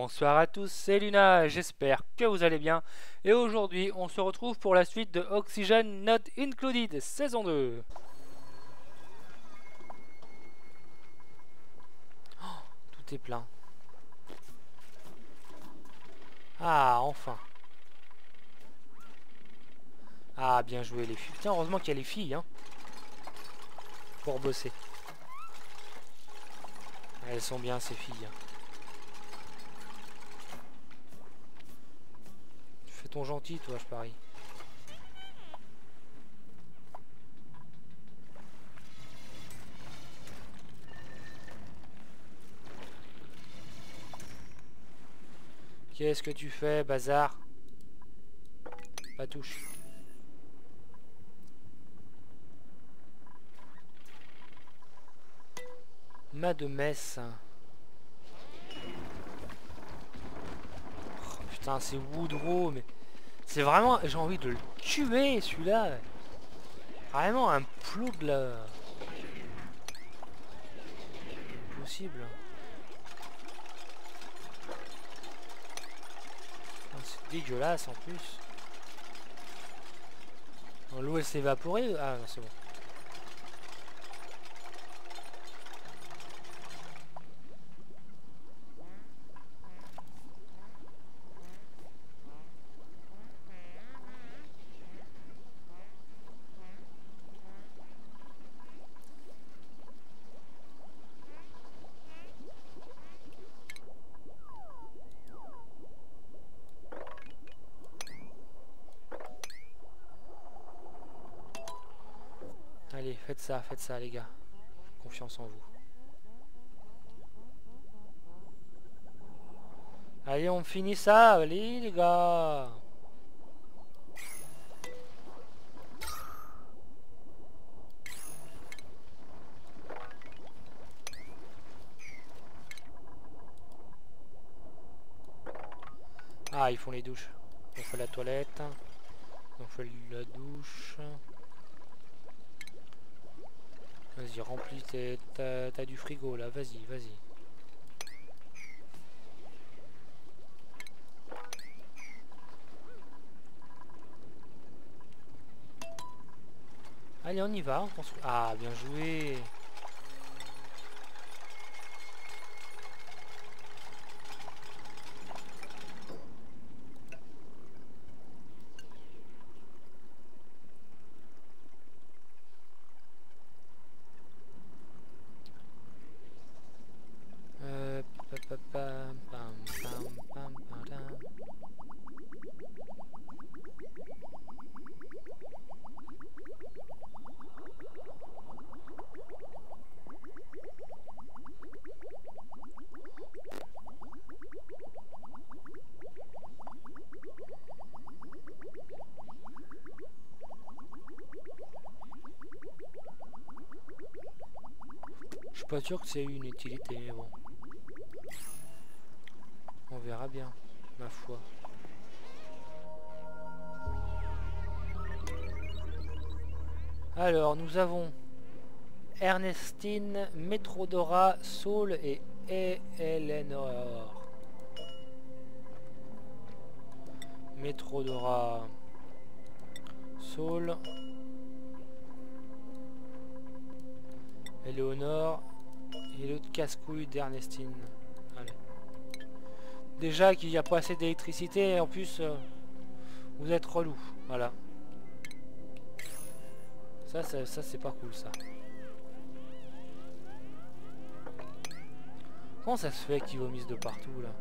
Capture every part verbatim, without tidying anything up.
Bonsoir à tous, c'est Luna, j'espère que vous allez bien. Et aujourd'hui, on se retrouve pour la suite de Oxygen Not Included, saison deux. Oh, tout est plein. Ah, enfin. Ah, bien joué les filles. Putain, heureusement qu'il y a les filles, hein, pour bosser. Elles sont bien, ces filles. Fais ton gentil, toi, je parie. Qu'est-ce que tu fais, bazar? Pas touche. Ma de messe. Oh, putain, c'est Woodrow, mais... C'est vraiment... J'ai envie de le tuer, celui-là. Vraiment un ploug, là. Possible. C'est dégueulasse, en plus. L'eau, elle s'est évaporée. Ah, non, c'est bon. Allez, faites ça, faites ça, les gars. Confiance en vous. Allez, on finit ça, allez, les gars. Ah, ils font les douches. On fait la toilette. On fait la douche. Vas-y, remplis tes... T'as du frigo, là. Vas-y, vas-y. Allez, on y va. On construit... Ah, bien joué. Euh... pa, pa, pam, pam, pam, pam, padam. Je suis pas sûr que c'est une utilité, mais bon. On verra bien, ma foi. Alors, nous avons Ernestine, Metrodora, Saul et Eleanor. Metrodora, Saul, Eleanor et l'autre casse-couille d'Ernestine. Allez. Déjà qu'il n'y a pas assez d'électricité et en plus euh, vous êtes relou. Voilà. Ça, ça, ça c'est pas cool ça. Comment ça se fait qu'ils vomissent de partout là?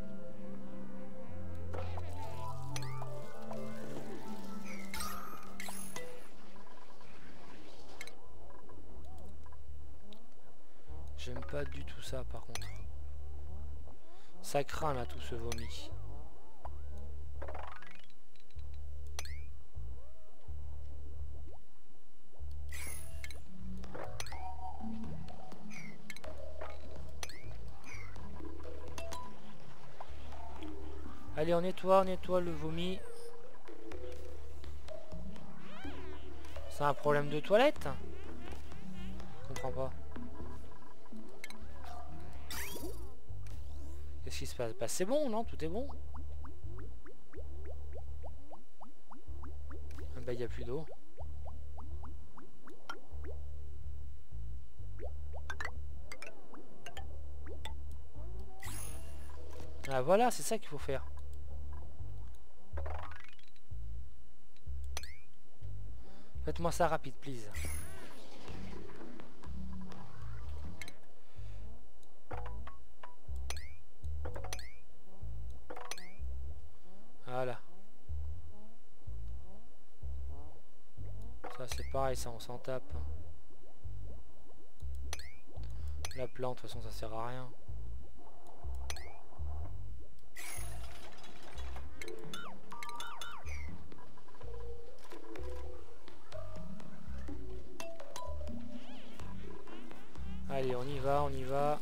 J'aime pas du tout ça par contre. Ça craint là tout ce vomi. Allez, on nettoie, on nettoie le vomi. C'est un problème de toilette? Je comprends pas. Qu'est-ce qui se passe? Bah c'est bon, non? Tout est bon. Ah bah il n'y a plus d'eau. Ah voilà, c'est ça qu'il faut faire. Faites-moi ça rapide, please. Voilà. Ça c'est pareil, ça on s'en tape. La plante, de toute façon ça sert à rien. Allez, on y va, on y va.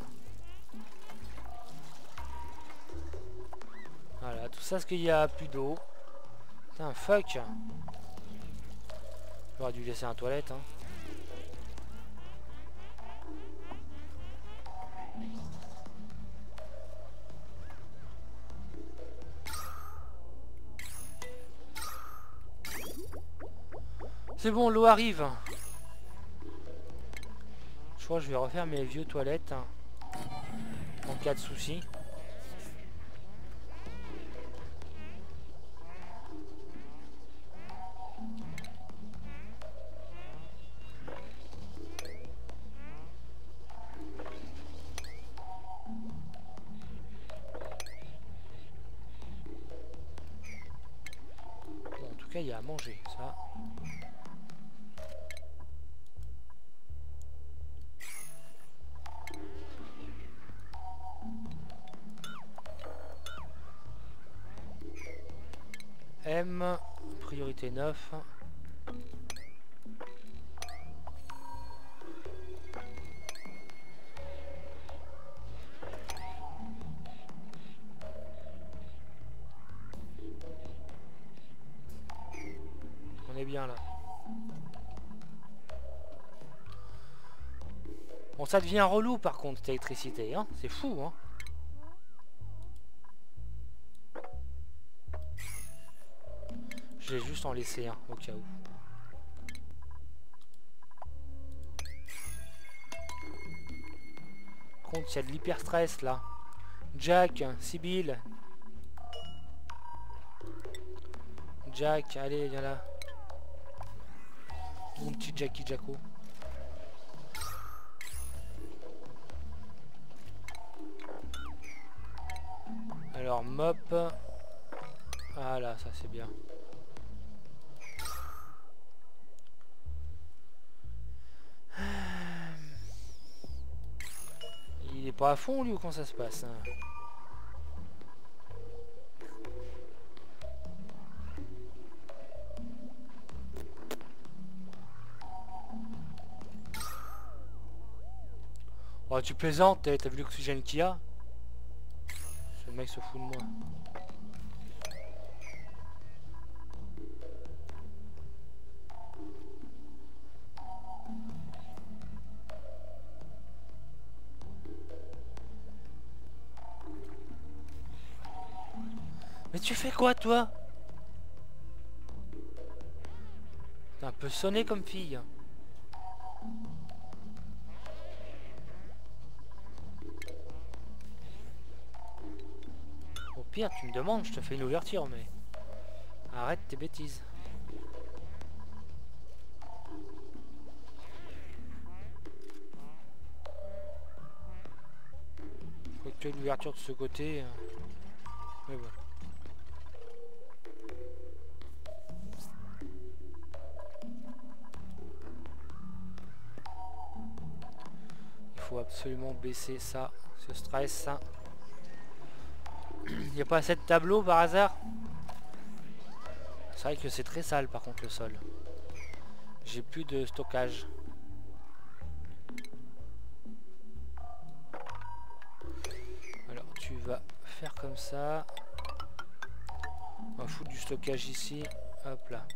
Voilà, tout ça, parce qu'il y a plus d'eau. Putain, fuck. J'aurais dû laisser un toilette, hein. C'est bon, l'eau arrive. Je crois que je vais refaire mes vieux toilettes, hein, en cas de souci. Bon, en tout cas, il y a à manger, ça. M, priorité neuf. On est bien là. Bon, ça devient relou par contre, cette électricité, hein. C'est fou, hein. J'ai juste en laissé un au cas où. Par contre, il y a de l'hyper stress là. Jack, Sibyl. Jack, allez, viens là. Mon petit Jackie Jacko. Alors, mop. Voilà, ça c'est bien. Il est pas à fond lui ou comment ça se passe, hein? Oh, tu plaisantes, t'as vu l'oxygène qu'il y a? Ce mec se fout de moi. Mais tu fais quoi toi? T'es un peu sonné comme fille. Au pire tu me demandes, je te fais une ouverture mais... Arrête tes bêtises. Faut que tu aies l'ouverture de ce côté. Mais voilà. Il faut absolument baisser ça, ce stress. Il n'y a pas assez de tableaux par hasard? C'est vrai que c'est très sale par contre le sol. J'ai plus de stockage. Alors tu vas faire comme ça. On va foutre du stockage ici. Hop là.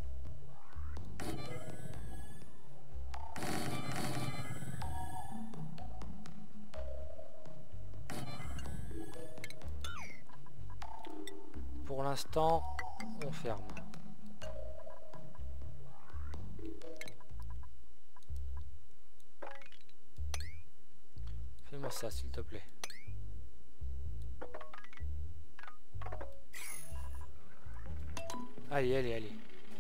l'instant, on ferme. Fais-moi ça, s'il te plaît. Allez, allez, allez.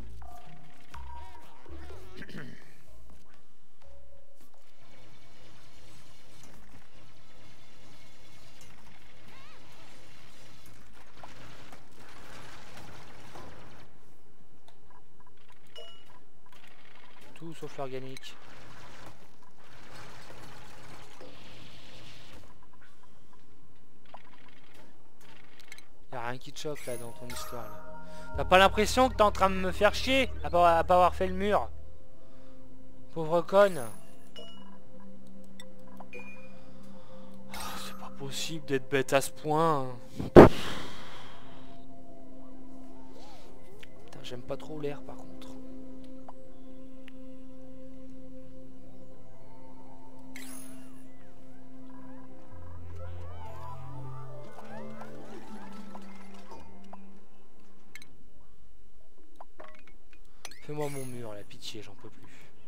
Tout sauf l'organique. Y'a rien qui te choque là dans ton histoire là. T'as pas l'impression que t'es en train de me faire chier à pas, à pas avoir fait le mur? Pauvre conne. Oh, c'est pas possible d'être bête à ce point. Putain, j'aime pas trop l'air par contre. Fais-moi mon mur, la pitié, j'en peux plus.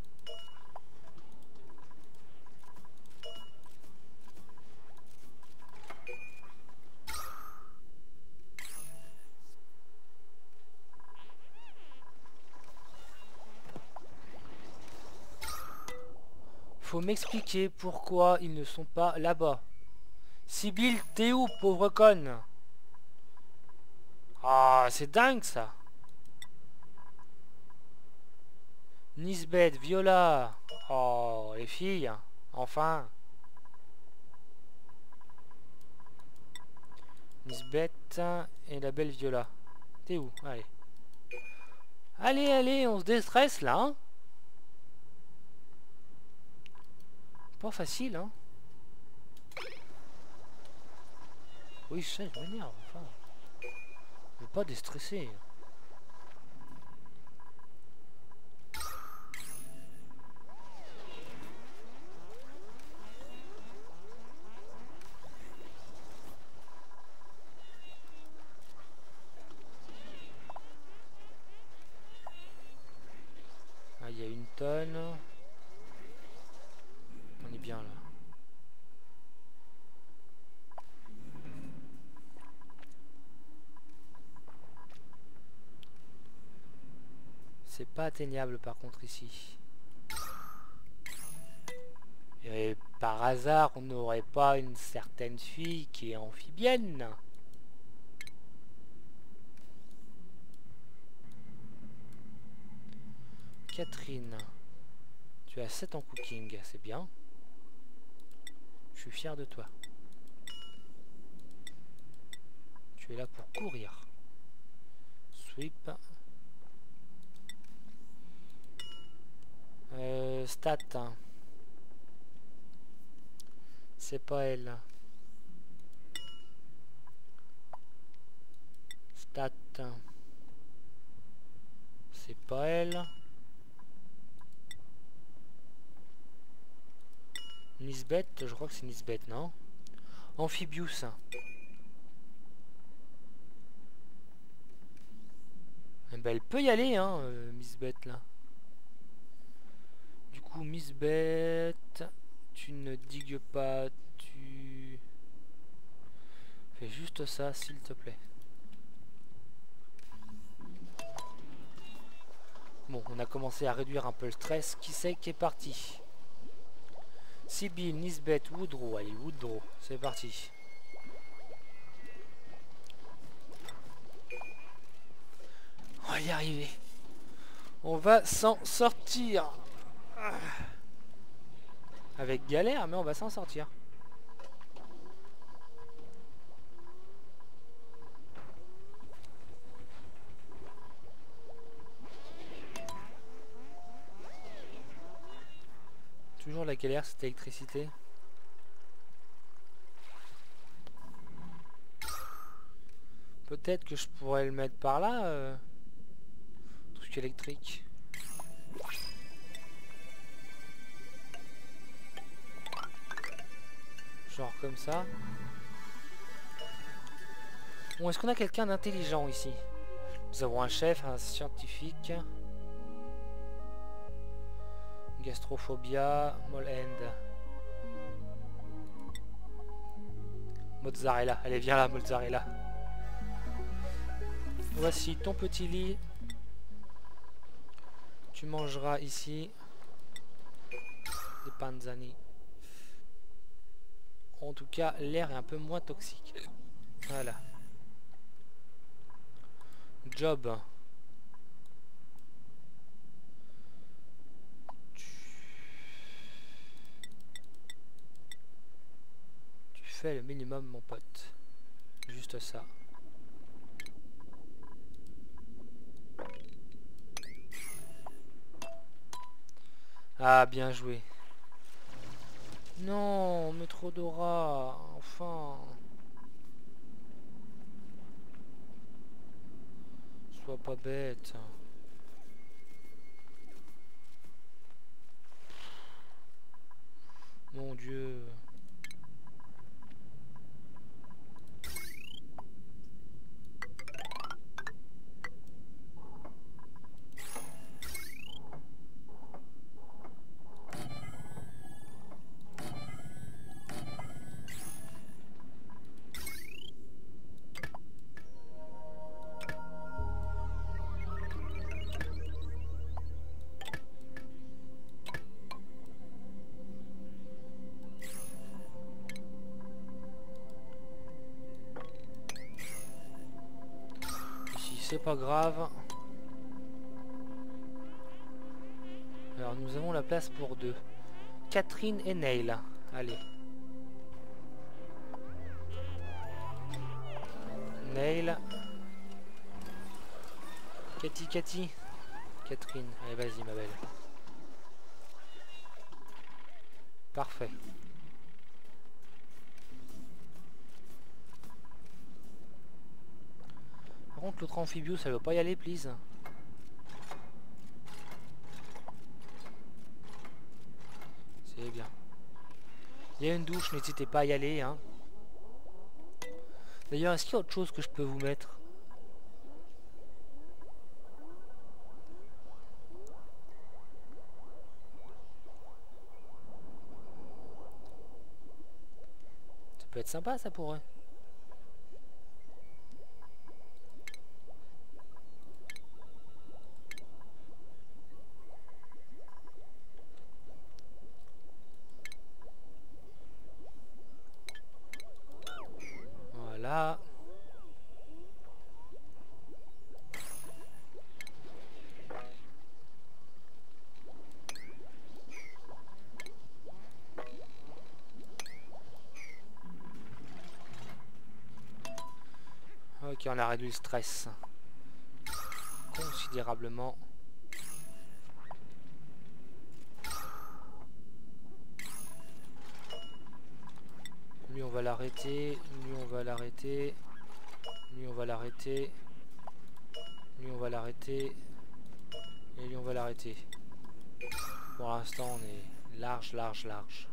Faut m'expliquer pourquoi ils ne sont pas là-bas. Sibyl, t'es où, pauvre conne? Ah, c'est dingue ça. Nisbeth, Viola. Oh, les filles. Enfin. Nisbeth et la belle Viola. T'es où? Allez. Allez, allez, on se déstresse là. Hein, pas facile, hein. Oui, je sais, je m'énerve. Enfin. Je veux pas déstresser. Il y a une tonne. On est bien là. C'est pas atteignable par contre ici. Et par hasard, on n'aurait pas une certaine fille qui est amphibienne. Catherine, tu as sept en cooking, c'est bien. Je suis fier de toi. Tu es là pour courir. Sweep. Euh, stat. C'est pas elle. Stat. C'est pas elle. Nisbeth, je crois que c'est Nisbeth, non? Amphibius. Eh ben, elle peut y aller, hein, euh, Nisbeth, là. Du coup, Nisbeth, tu ne digues pas, tu... Fais juste ça, s'il te plaît. Bon, on a commencé à réduire un peu le stress. Qui c'est qui est parti? Sibyl, Nisbeth, Woodrow. Allez, Woodrow, c'est parti. On va y arriver. On va s'en sortir. Avec galère, mais on va s'en sortir. Toujours la galère, cette électricité. Peut-être que je pourrais le mettre par là. Euh, truc électrique. Genre comme ça. Bon, est-ce qu'on a quelqu'un d'intelligent ici? Nous avons un chef, un scientifique. Gastrophobia, Moll-End. Mozzarella, allez viens là mozzarella. Voici ton petit lit. Tu mangeras ici des panzani. En tout cas, l'air est un peu moins toxique. Voilà. Job. Tu fais le minimum, mon pote. Juste ça. Ah, bien joué. Non, Metrodora, enfin. Sois pas bête. Mon Dieu. C'est pas grave. Alors nous avons la place pour deux. Catherine et Neil. Allez. Neil. Cathy, Cathy. Catherine. Allez, vas-y ma belle. Parfait. Par contre l'autre amphibio ça veut pas y aller please. C'est bien. Il y a une douche, n'hésitez pas à y aller hein. D'ailleurs est-ce qu'il y a autre chose que je peux vous mettre? Ça peut être sympa ça pour eux. Voilà. Ok, on a réduit le stress considérablement. Lui on va l'arrêter, lui on va l'arrêter, lui on va l'arrêter, lui on va l'arrêter, et lui on va l'arrêter. Pour l'instant on est large, large, large.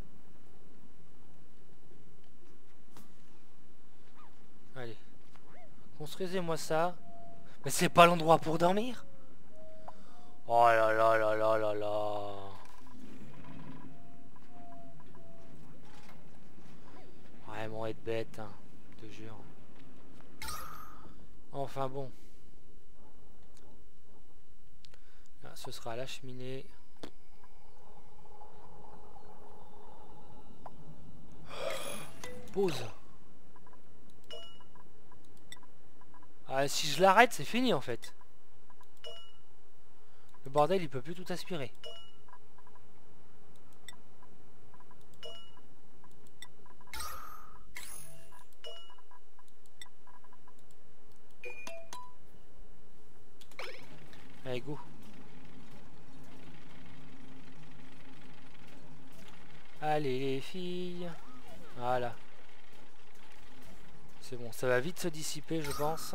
Allez. Construisez-moi ça. Mais c'est pas l'endroit pour dormir. Oh là là là là là là. Vraiment être bête, hein, je te jure. Enfin bon. Là, ce sera la cheminée. Pause. Ah, si je l'arrête, c'est fini en fait. Le bordel, il peut plus tout aspirer. Allez, go. Allez les filles. Voilà. C'est bon, ça va vite se dissiper, je pense.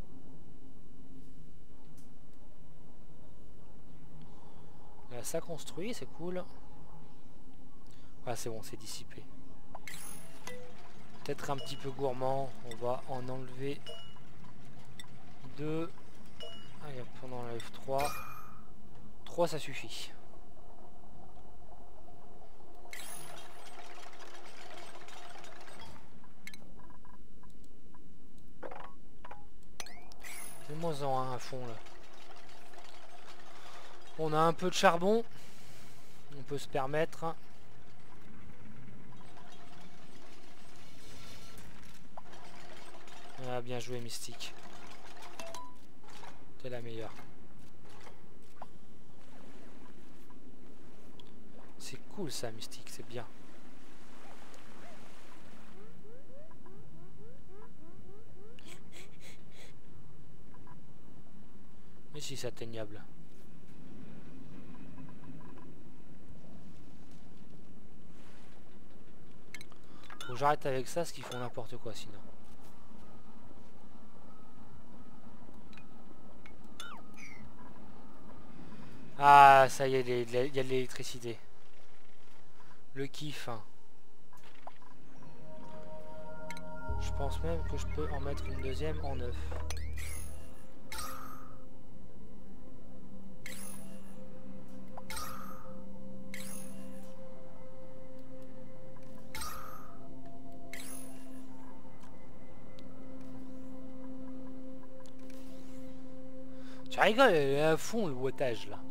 Là, ça construit, c'est cool. Ah, c'est bon, c'est dissipé. Peut-être un petit peu gourmand. On va en enlever deux. Allez, on en enlève trois. trois, ça suffit. Moins en un à fond là. On a un peu de charbon. On peut se permettre. Ah, bien joué Mystique. T'es la meilleure. C'est cool ça Mystique, c'est bien. Mais si c'est atteignable. Faut que j'arrête avec ça, parce qu'ils font n'importe quoi sinon. Ah, ça y est, il y a de l'électricité. Le kiff. Hein. Je pense même que je peux en mettre une deuxième en neuf. Tu rigoles, elle est à fond le wattage là.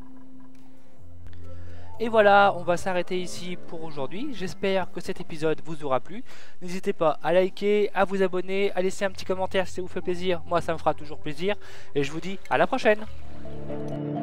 Et voilà, on va s'arrêter ici pour aujourd'hui. J'espère que cet épisode vous aura plu. N'hésitez pas à liker, à vous abonner, à laisser un petit commentaire si ça vous fait plaisir. Moi, ça me fera toujours plaisir. Et je vous dis à la prochaine.